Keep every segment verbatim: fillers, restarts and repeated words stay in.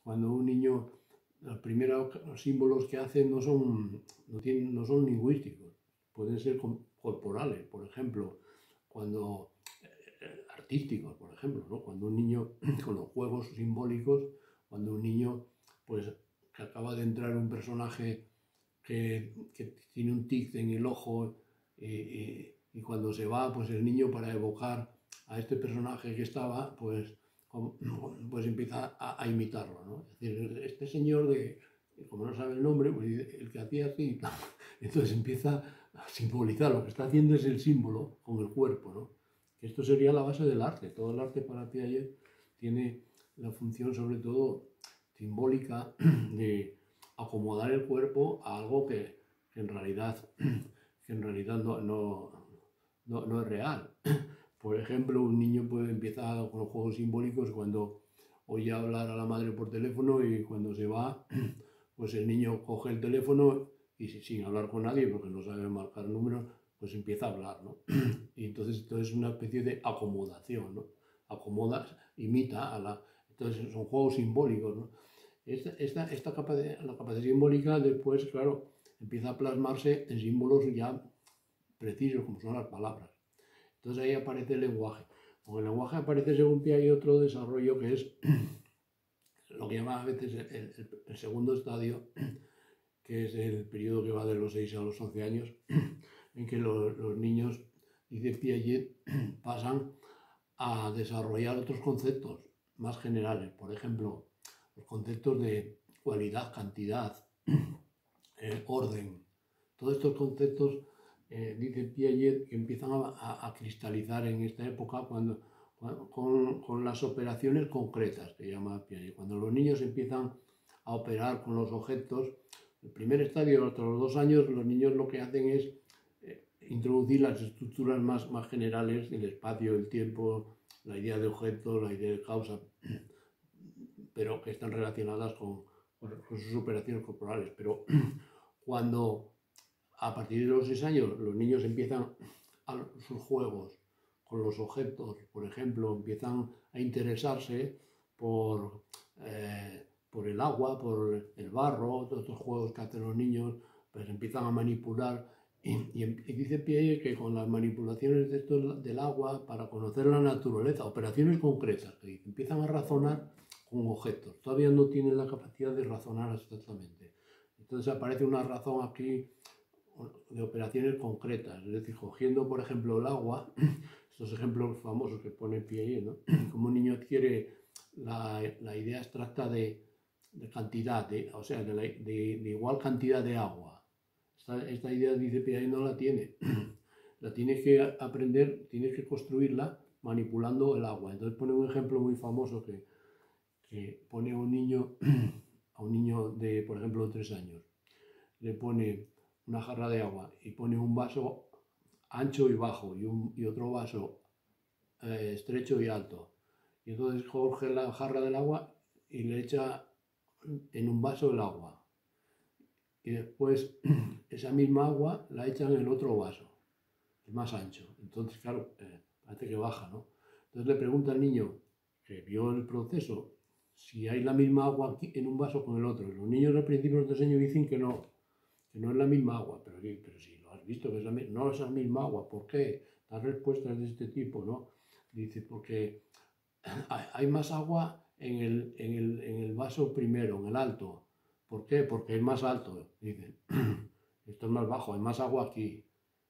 cuando un niño, los primeros símbolos que hace no son, no tienen, no son lingüísticos, pueden ser corporales, por ejemplo, cuando eh, artísticos, por ejemplo, ¿no? Cuando un niño, con los juegos simbólicos, cuando un niño, pues, que acaba de entrar un personaje que, que tiene un tic en el ojo y, y, y cuando se va, pues el niño, para evocar a este personaje que estaba, pues, pues empieza a, a imitarlo, ¿no? Es decir, este señor, de, como no sabe el nombre, pues el que hacía así, entonces empieza a simbolizar, lo que está haciendo es el símbolo con el cuerpo, ¿no? Esto sería la base del arte. Todo el arte para Piaget tiene la función, sobre todo simbólica, de acomodar el cuerpo a algo que, que en realidad, que en realidad no, no, no, no es real. Por ejemplo, un niño puede empezar con los juegos simbólicos cuando oye hablar a la madre por teléfono y cuando se va, pues el niño coge el teléfono y sin hablar con nadie, porque no sabe marcar números, pues empieza a hablar, ¿no? Y entonces esto es una especie de acomodación, ¿no? Acomoda, imita a la... Entonces son juegos simbólicos, ¿no? Esta, esta, esta capacidad, la capacidad simbólica después, claro, empieza a plasmarse en símbolos ya precisos, como son las palabras. Entonces ahí aparece el lenguaje. Con el lenguaje aparece, según Piaget, otro desarrollo que es lo que llama a veces el, el, el segundo estadio, que es el periodo que va de los seis a los once años, en que los, los niños, dice Piaget, pasan a desarrollar otros conceptos más generales. Por ejemplo, los conceptos de cualidad, cantidad, eh, orden. Todos estos conceptos, eh, dice Piaget, que empiezan a, a, a cristalizar en esta época cuando, cuando con, con las operaciones concretas, que llama Piaget. Cuando los niños empiezan a operar con los objetos, el primer estadio, hasta los dos años, los niños lo que hacen es eh, introducir las estructuras más, más generales del espacio, el tiempo, la idea de objeto, la idea de causa, pero que están relacionadas con, con sus operaciones corporales. Pero cuando a partir de los seis años los niños empiezan a sus juegos con los objetos, por ejemplo, empiezan a interesarse por, eh, por el agua, por el barro, todos estos juegos que hacen los niños, pues empiezan a manipular. Y, y, y dice Piaget que con las manipulaciones de esto, del agua, para conocer la naturaleza, operaciones concretas, que dice, empiezan a razonar con objetos. Todavía no tienen la capacidad de razonar exactamente. Entonces aparece una razón aquí de operaciones concretas, es decir, cogiendo, por ejemplo, el agua, estos ejemplos famosos que pone Piaget, ¿no? Como un niño adquiere la, la idea abstracta de, de cantidad, de, o sea, de, la, de, de igual cantidad de agua. Esta, esta idea, dice Piaget, no la tiene. La tienes que aprender, tienes que construirla manipulando el agua. Entonces pone un ejemplo muy famoso que, que pone a un niño, a un niño de, por ejemplo, de tres años, le pone una jarra de agua y pone un vaso ancho y bajo y, un, y otro vaso eh, estrecho y alto. Y entonces coge la jarra del agua y le echa en un vaso el agua. Y después esa misma agua la echan en el otro vaso, el más ancho. Entonces, claro, eh, parece que baja, ¿no? Entonces le pregunta al niño que vio el proceso si hay la misma agua aquí en un vaso con el otro. Los niños al principio de diseño dicen que no, que no es la misma agua, pero, pero si lo has visto que es la, no es la misma agua, ¿por qué? Las respuestas de este tipo, ¿no? Dice, porque hay más agua en el, en el, en el vaso primero, en el alto. ¿Por qué? Porque es más alto, dicen. Esto es más bajo, hay más agua aquí.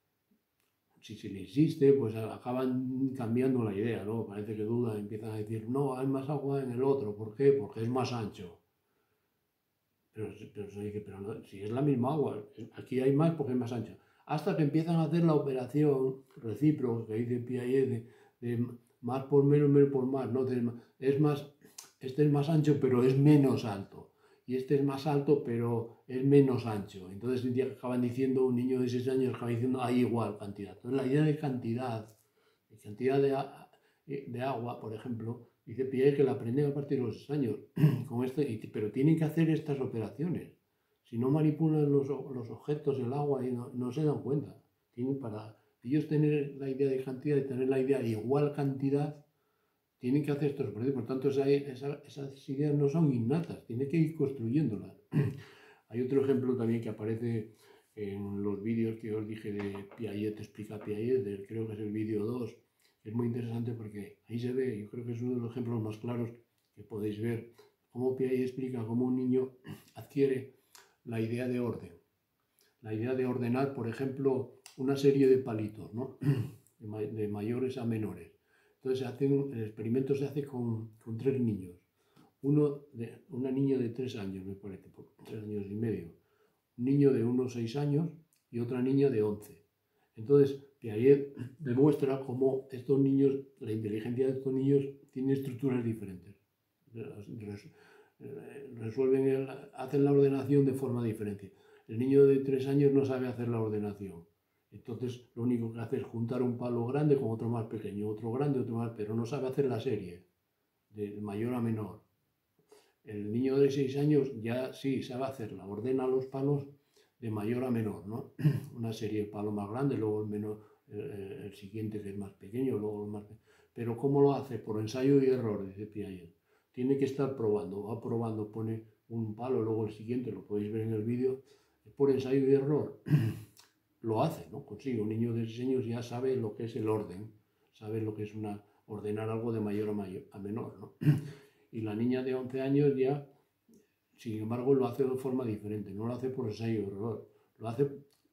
Si se le insiste, pues acaban cambiando la idea, ¿no? Parece que dudan, empiezan a decir, no, hay más agua en el otro. ¿Por qué? Porque es más ancho. Pero, pero se dice, pero no, si es la misma agua, aquí hay más porque es más ancha. Hasta que empiezan a hacer la operación recíproca que dice Piaget de, de más por menos, menos por más, ¿no? Es más, este es más ancho, pero es menos alto. Y este es más alto, pero es menos ancho. Entonces acaban diciendo, un niño de seis años acaba diciendo, hay igual cantidad. Entonces la idea de cantidad, de cantidad de, de agua, por ejemplo, dice Piaget que la aprenden a partir de los seis años, con este, pero tienen que hacer estas operaciones. Si no manipulan los, los objetos, el agua, y no, no se dan cuenta. Tienen para ellos tener la idea de cantidad y tener la idea de igual cantidad, tienen que hacer estos procesos. Por tanto, esa, esa, esas ideas no son innatas, tiene que ir construyéndolas. Hay otro ejemplo también que aparece en los vídeos que os dije de Piaget, explica Piaget, del, creo que es el vídeo dos, que es muy interesante porque ahí se ve, yo creo que es uno de los ejemplos más claros que podéis ver, cómo Piaget explica cómo un niño adquiere la idea de orden. La idea de ordenar, por ejemplo, una serie de palitos, ¿no? de mayores a menores. Entonces, hace un, el experimento se hace con, con tres niños. Uno de, una niña de tres años, me parece, tres años y medio. Un niño de unos seis años y otra niña de once. Entonces, Piaget demuestra cómo estos niños, la inteligencia de estos niños tiene estructuras diferentes. Resuelven el, hacen la ordenación de forma diferente. El niño de tres años no sabe hacer la ordenación. Entonces, lo único que hace es juntar un palo grande con otro más pequeño, otro grande, otro más, pero no sabe hacer la serie, de mayor a menor. El niño de seis años ya sí sabe hacerla, ordena los palos de mayor a menor, ¿no? Una serie de palo más grande, luego el, menor, el, el siguiente que es más pequeño, luego el más pequeño. Pero ¿cómo lo hace? Por ensayo y error, dice Piaget. Tiene que estar probando, va probando, pone un palo, luego el siguiente, lo podéis ver en el vídeo, por ensayo y error. Lo hace, ¿no? Consigue. Un niño de seis años ya sabe lo que es el orden, sabe lo que es una, ordenar algo de mayor a, mayor, a menor, ¿no? Y la niña de once años ya, sin embargo, lo hace de forma diferente, no lo hace por ensayo y error, lo hace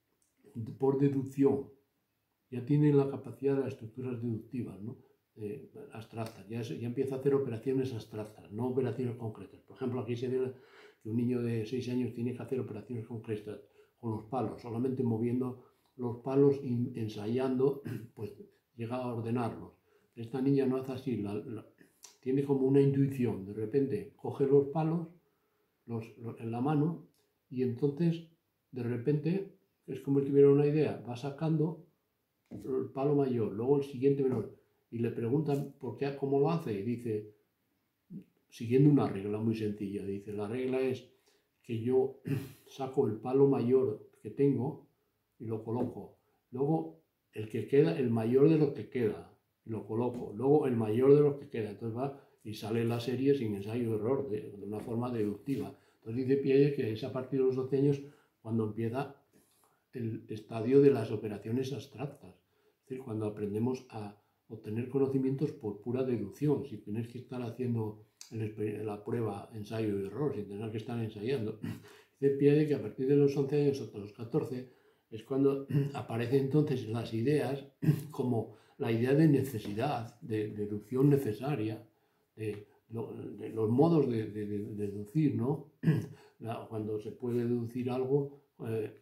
por deducción. Ya tiene la capacidad de las estructuras deductivas, ¿no? Eh, abstractas, ya, ya empieza a hacer operaciones abstractas, no operaciones concretas. Por ejemplo, aquí se ve que un niño de seis años tiene que hacer operaciones concretas con los palos, solamente moviendo los palos y ensayando, pues llega a ordenarlos. Esta niña no hace así, la, la, tiene como una intuición, de repente coge los palos los, los, en la mano y entonces de repente es como si tuviera una idea, va sacando el palo mayor, luego el siguiente menor, y le preguntan por qué, cómo lo hace, y dice, siguiendo una regla muy sencilla, dice, la regla es que yo saco el palo mayor que tengo y lo coloco. Luego el que queda, el mayor de los que queda, y lo coloco. Luego el mayor de los que queda. Entonces va y sale la serie sin ensayo de error, de, de una forma deductiva. Entonces dice Piaget que es a partir de los doce años cuando empieza el estadio de las operaciones abstractas. Es decir, cuando aprendemos a obtener conocimientos por pura deducción, sin tener que estar haciendo la prueba ensayo y error, sin tener que estar ensayando. Dice Piaget que a partir de los once años hasta los catorce es cuando aparecen entonces las ideas como la idea de necesidad, de deducción necesaria, de, de los modos de, de, de deducir, ¿no? Cuando se puede deducir algo, eh,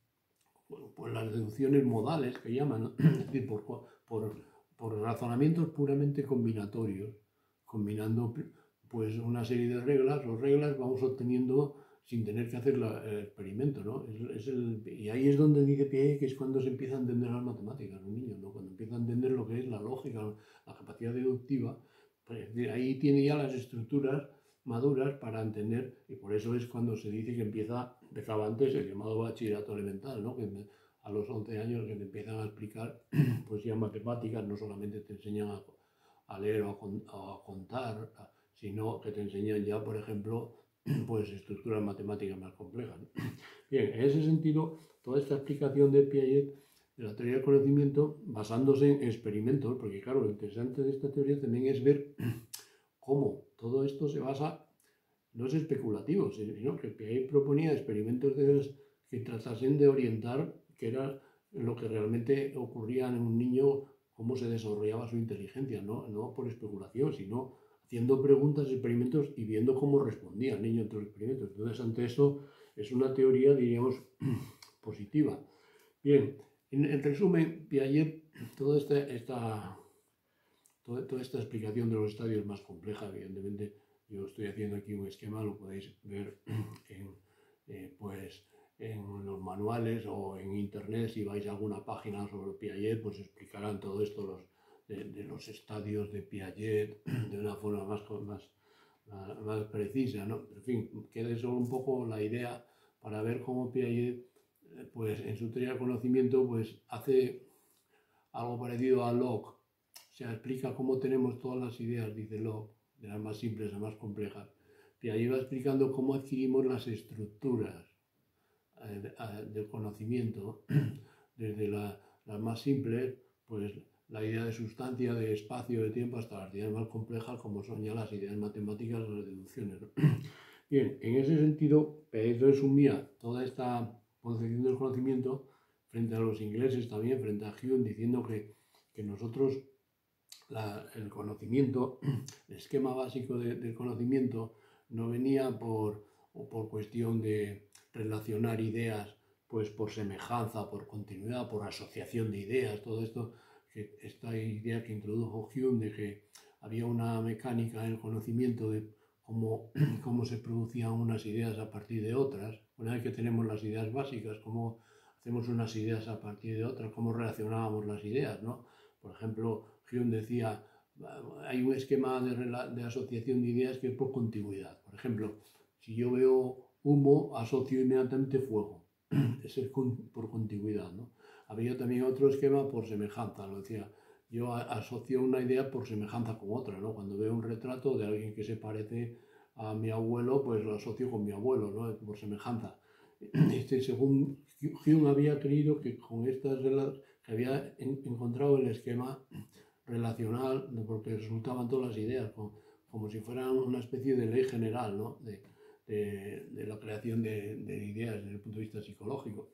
por las deducciones modales que llaman, ¿no? Es decir, por, por, por razonamientos puramente combinatorios, combinando pues una serie de reglas o reglas vamos obteniendo sin tener que hacer la, el experimento, ¿no? Es, es el, y ahí es donde dice Piaget que es cuando se empieza a entender las matemáticas, los niños, ¿no? Cuando empieza a entender lo que es la lógica, la capacidad deductiva, pues ahí tiene ya las estructuras maduras para entender, y por eso es cuando se dice que empieza, empezaba antes el llamado bachillerato elemental, ¿no? Que a los once años que te empiezan a explicar pues ya matemáticas, no solamente te enseñan a, a leer o a, a contar, a, sino que te enseñan ya, por ejemplo, pues estructuras matemáticas más complejas. Bien, en ese sentido, toda esta explicación de Piaget de la teoría del conocimiento, basándose en experimentos, porque claro, lo interesante de esta teoría también es ver cómo todo esto se basa, no es especulativo, sino que Piaget proponía experimentos de los que tratasen de orientar qué era lo que realmente ocurría en un niño, cómo se desarrollaba su inteligencia, no, no por especulación, sino haciendo preguntas, experimentos y viendo cómo respondía el niño ante los experimentos. Entonces, ante eso, es una teoría, diríamos, positiva. Bien, en, en resumen, Piaget, toda esta, esta, toda, toda esta explicación de los estadios más compleja, evidentemente, yo estoy haciendo aquí un esquema, lo podéis ver en, eh, pues, en los manuales o en internet, si vais a alguna página sobre Piaget, pues explicarán todo esto, los, de, de los estadios de Piaget, de una forma más, más, más precisa, ¿no? En fin, quede solo un poco la idea para ver cómo Piaget, pues en su teoría del conocimiento, pues hace algo parecido a Locke, se explica cómo tenemos todas las ideas, dice Locke, de las más simples a las más complejas. Piaget va explicando cómo adquirimos las estructuras eh, del conocimiento, desde la, las más simples, pues la idea de sustancia, de espacio, de tiempo, hasta las ideas más complejas, como son ya las ideas matemáticas o las deducciones, ¿no? Bien, en ese sentido, Piaget resumía toda esta concepción del conocimiento frente a los ingleses también, frente a Hume, diciendo que, que nosotros, la, el conocimiento, el esquema básico de, del conocimiento no venía por, por cuestión de relacionar ideas pues por semejanza, por continuidad, por asociación de ideas, todo esto, que esta idea que introdujo Hume de que había una mecánica en el conocimiento de cómo, cómo se producían unas ideas a partir de otras, una vez que tenemos las ideas básicas, cómo hacemos unas ideas a partir de otras, cómo relacionábamos las ideas, ¿no? Por ejemplo, Hume decía, hay un esquema de, de asociación de ideas que es por continuidad. Por ejemplo, si yo veo humo, asocio inmediatamente fuego. Es el por continuidad, ¿no? Había también otro esquema por semejanza, lo decía. Yo asocio una idea por semejanza con otra, ¿no? Cuando veo un retrato de alguien que se parece a mi abuelo, pues lo asocio con mi abuelo, ¿no? Por semejanza. Este, según Hume había creído que con estas que había encontrado el esquema relacional, porque resultaban todas las ideas, como, como si fueran una especie de ley general, ¿no? de, de, de la creación de, de ideas desde el punto de vista psicológico.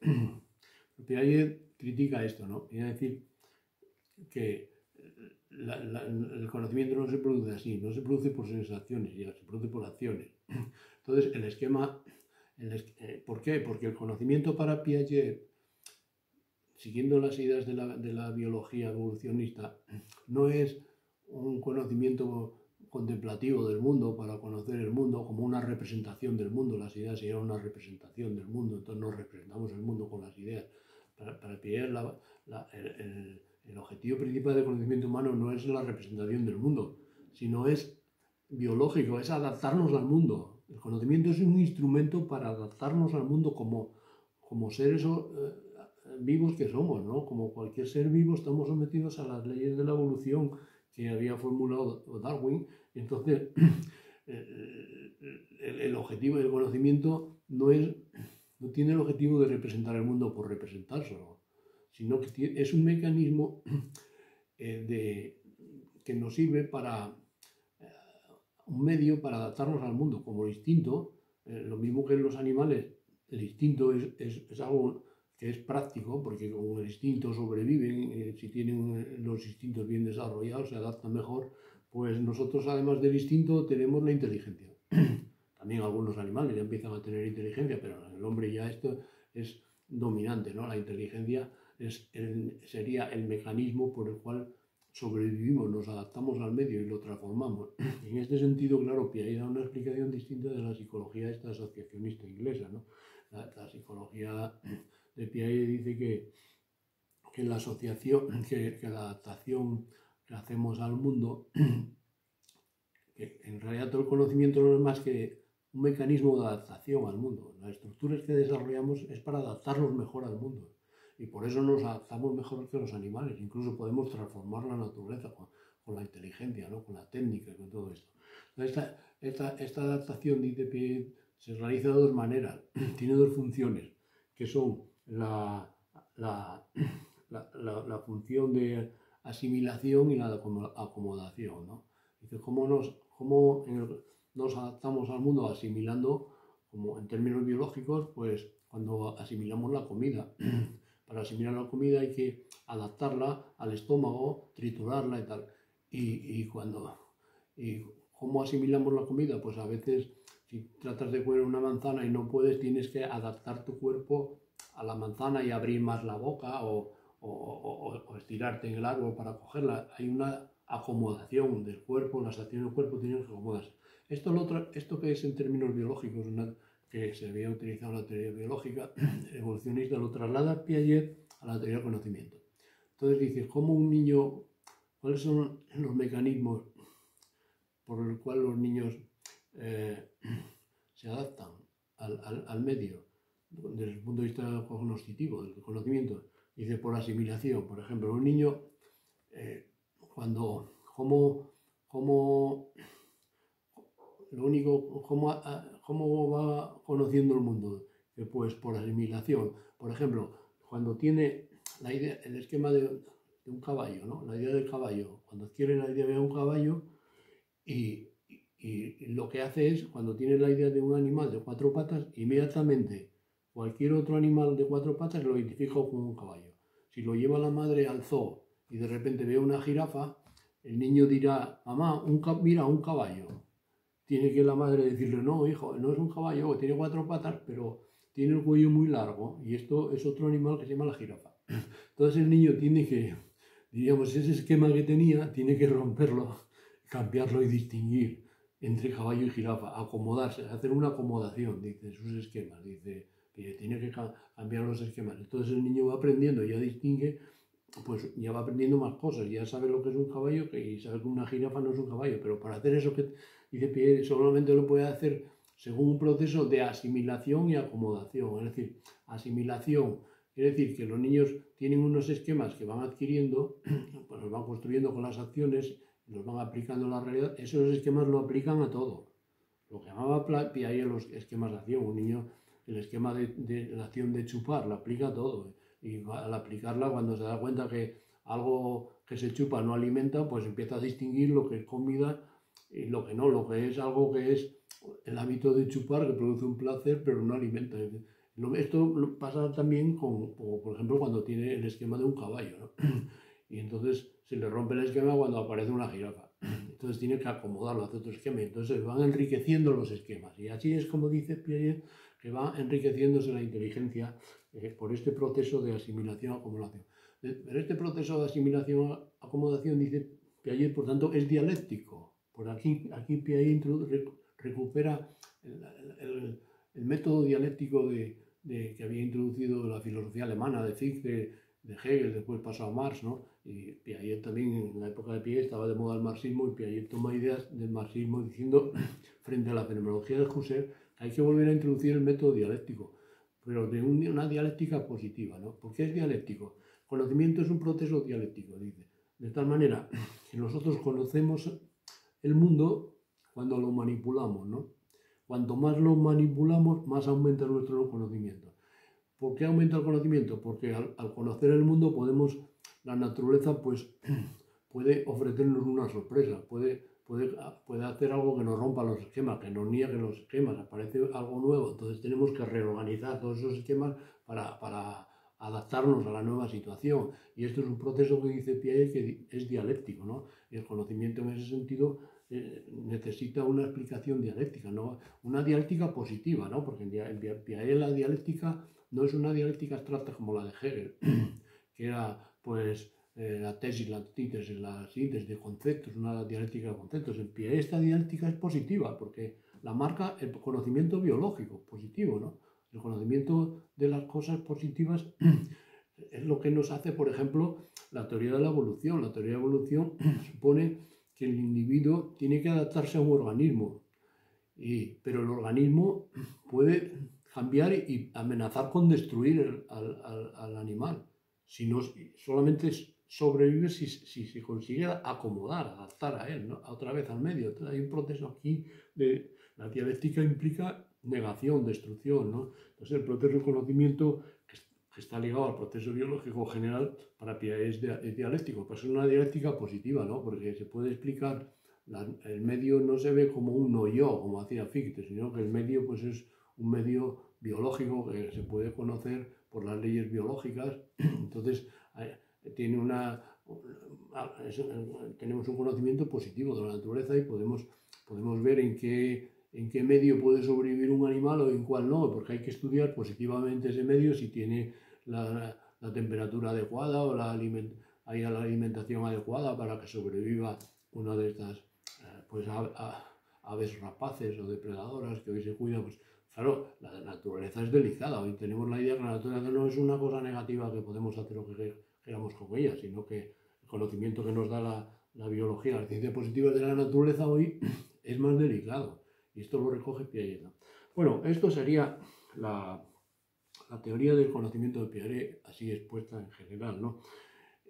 Piaget critica esto, ¿no? Quiere decir que la, la, el conocimiento no se produce así, no se produce por sensaciones, ya se produce por acciones. Entonces, el esquema, el, ¿por qué? Porque el conocimiento para Piaget, siguiendo las ideas de la, de la biología evolucionista, no es un conocimiento contemplativo del mundo para conocer el mundo como una representación del mundo. Las ideas serían una representación del mundo, entonces nos representamos el mundo con las ideas. Para, para Piaget, la, la, el, el, el objetivo principal del conocimiento humano no es la representación del mundo, sino es biológico, es adaptarnos al mundo. El conocimiento es un instrumento para adaptarnos al mundo como, como seres eh, vivos que somos, ¿no? Como cualquier ser vivo estamos sometidos a las leyes de la evolución que había formulado Darwin. Entonces, el, el, el objetivo del conocimiento no, es, no tiene el objetivo de representar el mundo por representárselo, sino que tiene, es un mecanismo eh, de, que nos sirve para eh, un medio para adaptarnos al mundo, como el instinto, eh, lo mismo que en los animales, el instinto es, es, es algo que es práctico, porque con el instinto sobreviven, eh, si tienen los instintos bien desarrollados, se adaptan mejor, pues nosotros además del instinto tenemos la inteligencia. También algunos animales ya empiezan a tener inteligencia, pero en el hombre ya esto es dominante, ¿no? La inteligencia es el, sería el mecanismo por el cual sobrevivimos, nos adaptamos al medio y lo transformamos. Y en este sentido, claro, Piaget da una explicación distinta de la psicología esta asociacionista inglesa, ¿no? La, la psicología de Piaget dice que, que la asociación, que, que la adaptación que hacemos al mundo, que en realidad todo el conocimiento no es más que un mecanismo de adaptación al mundo. Las estructuras que desarrollamos es para adaptarnos mejor al mundo. Y por eso nos adaptamos mejor que los animales. Incluso podemos transformar la naturaleza con, con la inteligencia, ¿no? Con la técnica, con todo esto. Esta, esta, esta adaptación, dice Piaget, se realiza de dos maneras. Tiene dos funciones, que son la, la, la, la, la función de asimilación y la de acomodación, ¿no? Dice, ¿cómo nos, cómo nos adaptamos al mundo asimilando, como en términos biológicos, pues cuando asimilamos la comida? Para asimilar la comida hay que adaptarla al estómago, triturarla y tal. Y, y cuando, y ¿cómo asimilamos la comida? Pues a veces, si tratas de comer una manzana y no puedes, tienes que adaptar tu cuerpo a la manzana y abrir más la boca o, o, o, o estirarte en el árbol para cogerla. Hay una acomodación del cuerpo, las acciones del cuerpo tienen que acomodarse. Esto, lo otro, esto que es en términos biológicos, una, que se había utilizado en la teoría biológica evolucionista, lo traslada Piaget a la teoría del conocimiento. Entonces dice, ¿cómo un niño, cuáles son los mecanismos por los cuales los niños eh, se adaptan al, al, al medio desde el punto de vista cognoscitivo, del conocimiento? Dice, por asimilación. Por ejemplo, un niño, eh, cuando, cómo, cómo, lo único, cómo, cómo va conociendo el mundo, que pues por asimilación. Por ejemplo, cuando tiene la idea, el esquema de, de un caballo, ¿no? La idea del caballo, cuando adquiere la idea de un caballo y, y, y lo que hace es, cuando tiene la idea de un animal de cuatro patas, inmediatamente cualquier otro animal de cuatro patas lo identifica como un caballo. Si lo lleva la madre al zoo y de repente ve una jirafa, el niño dirá, mamá, un mira, un caballo. Tiene que la madre decirle, no, hijo, no es un caballo, tiene cuatro patas, pero tiene el cuello muy largo y esto es otro animal que se llama la jirafa. Entonces el niño tiene que, diríamos, ese esquema que tenía, tiene que romperlo, cambiarlo y distinguir entre caballo y jirafa, acomodarse, hacer una acomodación, dice, sus esquemas, dice, que tiene que cambiar los esquemas. Entonces el niño va aprendiendo, ya distingue, pues ya va aprendiendo más cosas, ya sabe lo que es un caballo y sabe que una jirafa no es un caballo, pero para hacer eso que dice Pierre, solamente lo puede hacer según un proceso de asimilación y acomodación. Es decir, asimilación quiere decir que los niños tienen unos esquemas que van adquiriendo, pues los van construyendo con las acciones, los van aplicando en la realidad. Esos esquemas lo aplican a todo. Lo que llamaba Piaget los esquemas de acción. Un niño, el esquema de, de la acción de chupar, lo aplica a todo. Y al aplicarla, cuando se da cuenta que algo que se chupa no alimenta, pues empieza a distinguir lo que es comida y lo que no, lo que es algo que es el hábito de chupar, que produce un placer, pero no alimenta. Esto pasa también con, por ejemplo, cuando tiene el esquema de un caballo, ¿no? Y entonces se le rompe el esquema cuando aparece una jirafa. Entonces tiene que acomodarlo, hacer otro esquema. Entonces van enriqueciendo los esquemas. Y así es como dice Piaget, que va enriqueciéndose la inteligencia eh, por este proceso de asimilación-acumulación. Pero este proceso de asimilación-acomodación, dice Piaget, por tanto, es dialéctico. Por aquí, aquí Piaget recupera el, el, el método dialéctico de, de, que había introducido la filosofía alemana, de Fichte, de Hegel, después pasó a Marx, ¿no? Y Piaget también, en la época de Piaget, estaba de moda el marxismo, y Piaget toma ideas del marxismo diciendo, frente a la fenomenología de Husserl, hay que volver a introducir el método dialéctico, pero de un, una dialéctica positiva, ¿no? ¿Por qué es dialéctico? Conocimiento es un proceso dialéctico, dice. De tal manera que nosotros conocemos el mundo cuando lo manipulamos, ¿no? Cuanto más lo manipulamos, más aumenta nuestro conocimiento. ¿Por qué aumenta el conocimiento? Porque al, al conocer el mundo podemos, la naturaleza pues puede ofrecernos una sorpresa, puede, puede, puede hacer algo que nos rompa los esquemas, que nos niegue los esquemas, aparece algo nuevo, entonces tenemos que reorganizar todos esos esquemas para, para adaptarnos a la nueva situación. Y esto es un proceso que dice Piaget que es dialéctico, ¿no? Y el conocimiento en ese sentido eh, necesita una explicación dialéctica, ¿no? Una dialéctica positiva, ¿no? Porque en Piaget la dialéctica no es una dialéctica abstracta como la de Hegel, que era pues eh, la tesis, la antítesis, la síntesis de conceptos, una dialéctica de conceptos. En Piaget esta dialéctica es positiva porque la marca el conocimiento biológico, positivo, ¿no? El conocimiento de las cosas positivas es lo que nos hace, por ejemplo, la teoría de la evolución. La teoría de la evolución supone que el individuo tiene que adaptarse a un organismo, y, pero el organismo puede cambiar y amenazar con destruir el, al, al, al animal. Si no, solamente sobrevive si, si se consigue acomodar, adaptar a él, ¿no? Otra vez al medio. Entonces hay un proceso aquí de la dialéctica implica negación, destrucción, ¿no? Entonces el proceso de conocimiento que, que está ligado al proceso biológico general para Piaget es, es dialéctico, pues es una dialéctica positiva, ¿no? Porque se puede explicar, la, el medio no se ve como un no-yo, como hacía Fichte, sino que el medio pues es un medio biológico que se puede conocer por las leyes biológicas. Entonces tiene una, tenemos un conocimiento positivo de la naturaleza y podemos, podemos ver en qué, en qué medio puede sobrevivir un animal o en cuál no, porque hay que estudiar positivamente ese medio si tiene la, la temperatura adecuada o la, aliment, hay la alimentación adecuada para que sobreviva una de estas pues, a, a, aves rapaces o depredadoras que hoy se cuidan. Pues, claro, la naturaleza es delicada. Hoy tenemos la idea que la naturaleza no es una cosa negativa que podemos hacer lo que queramos con ella, sino que el conocimiento que nos da la, la biología, la ciencia positiva de la naturaleza hoy es más delicado. Y esto lo recoge Piaget, ¿no? Bueno, esto sería la, la teoría del conocimiento de Piaget, así expuesta en general, ¿no?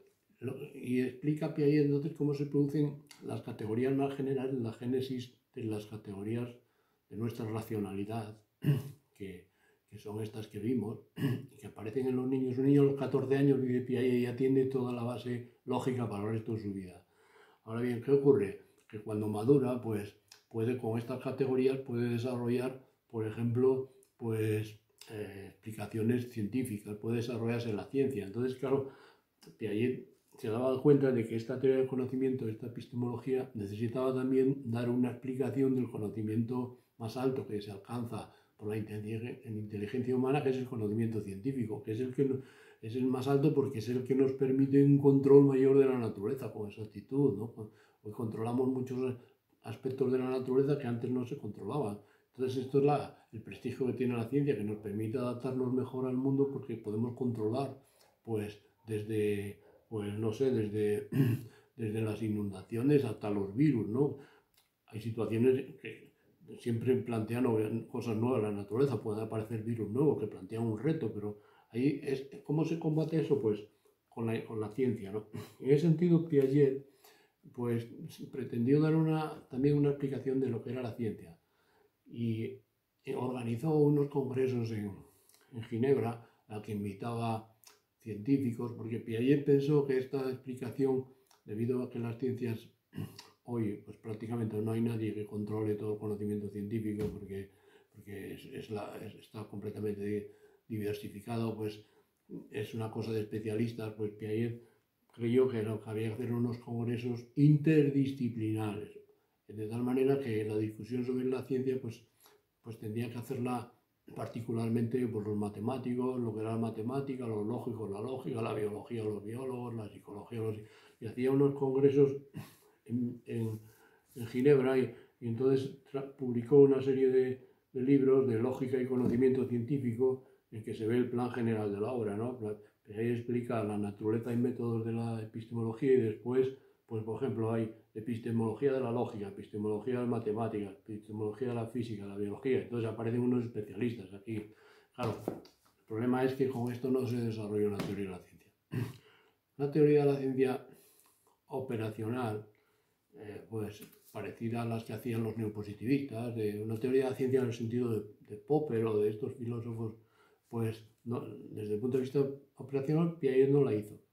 y explica Piaget entonces cómo se producen las categorías más generales, la génesis de las categorías de nuestra racionalidad, que, que son estas que vimos, y que aparecen en los niños. Un niño a los catorce años, dice Piaget, ya tiene toda la base lógica para el resto de su vida. Ahora bien, ¿qué ocurre? Que cuando madura, pues puede, con estas categorías, puede desarrollar, por ejemplo, pues eh, explicaciones científicas, puede desarrollarse la ciencia. Entonces, claro, Piaget se daba cuenta de que esta teoría del conocimiento, esta epistemología, necesitaba también dar una explicación del conocimiento más alto que se alcanza por la inteligencia humana, que es el conocimiento científico, que es el, que es el más alto porque es el que nos permite un control mayor de la naturaleza con exactitud, ¿no? Hoy controlamos muchos aspectos de la naturaleza que antes no se controlaban. Entonces esto es la, el prestigio que tiene la ciencia, que nos permite adaptarnos mejor al mundo porque podemos controlar, pues, desde, pues, no sé, desde, desde las inundaciones hasta los virus, ¿no? Hay situaciones que siempre plantean cosas nuevas en la naturaleza, pueden aparecer virus nuevos que plantean un reto, pero ahí es, ¿cómo se combate eso? Pues con la, con la ciencia, ¿no? En ese sentido, Piaget, pues, pretendió dar una, también una explicación de lo que era la ciencia y organizó unos congresos en, en Ginebra a que invitaba científicos, porque Piaget pensó que esta explicación, debido a que las ciencias hoy pues prácticamente no hay nadie que controle todo el conocimiento científico, porque, porque es, es la, es, está completamente diversificado, pues es una cosa de especialistas, pues Piaget creyó que, lo que había que hacer unos congresos interdisciplinares, de tal manera que la discusión sobre la ciencia pues, pues tendría que hacerla particularmente por los matemáticos, lo que era la matemática, los lógicos, la lógica, la biología, los biólogos, la psicología, los... y hacía unos congresos en, en, en Ginebra y, y entonces publicó una serie de, de libros de lógica y conocimiento científico en que se ve el plan general de la obra, ¿no? Ahí explica la naturaleza y métodos de la epistemología y después, pues por ejemplo, hay epistemología de la lógica, epistemología de las matemáticas, epistemología de la física, la biología. Entonces aparecen unos especialistas aquí. Claro, el problema es que con esto no se desarrolla una teoría de la ciencia. Una teoría de la ciencia operacional, eh, pues parecida a las que hacían los neopositivistas, de una teoría de la ciencia en el sentido de, de Popper o de estos filósofos, pues no, desde el punto de vista operacional, Piaget no la hizo.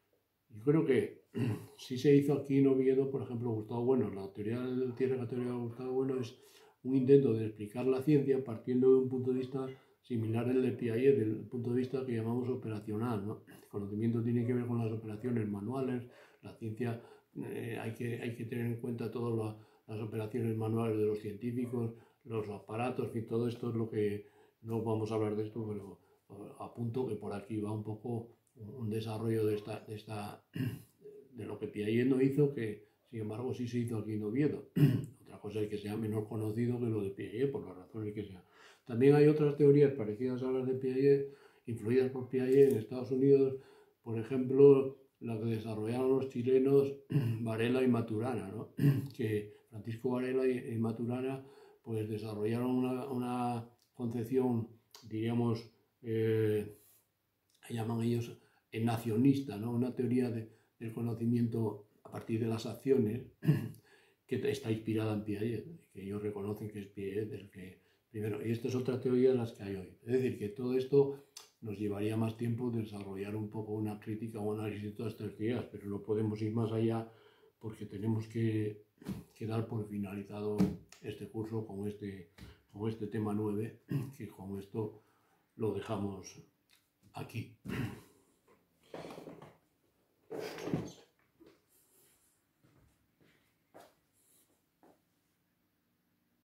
Yo creo que sí se hizo aquí en Oviedo, por ejemplo, Gustavo Bueno. La teoría del cierre, la teoría de Gustavo Bueno es un intento de explicar la ciencia partiendo de un punto de vista similar al de Piaget, del punto de vista que llamamos operacional, ¿no? El conocimiento tiene que ver con las operaciones manuales, la ciencia eh, hay, que, hay que tener en cuenta todas la, las operaciones manuales de los científicos, los aparatos, y todo esto es lo que, no vamos a hablar de esto, pero apunto que por aquí va un poco un desarrollo de, esta, de, esta, de lo que Piaget no hizo, que sin embargo sí se hizo aquí en Oviedo. Otra cosa es que sea menos conocido que lo de Piaget, por las razones que sea. También hay otras teorías parecidas a las de Piaget, influidas por Piaget en Estados Unidos, por ejemplo, la que desarrollaron los chilenos Varela y Maturana, ¿no? Que Francisco Varela y, y Maturana pues desarrollaron una, una concepción, diríamos, eh, llaman ellos nacionista, ¿no? Una teoría de, del conocimiento a partir de las acciones que está inspirada en Piaget, que ellos reconocen que es Piaget el que primero. Y esta es otra teoría de las que hay hoy. Es decir, que todo esto nos llevaría más tiempo desarrollar un poco una crítica o análisis de todas estas ideas, pero no podemos ir más allá porque tenemos que, que dar por finalizado este curso con este, con este tema nueve, que con esto lo dejamos aquí.